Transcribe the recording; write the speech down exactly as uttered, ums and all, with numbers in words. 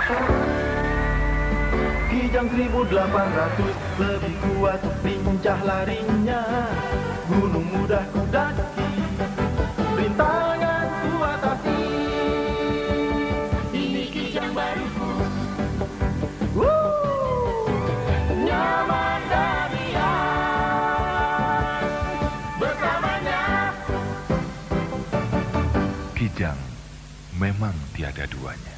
Kijang seribu delapan ratus lebih kuat lincah larinya. Gunung mudah ku daki, rintangan ku atasi. Ini Kijang baruku, Wuh, nyaman dan riang bersamanya. Kijang memang tiada duanya.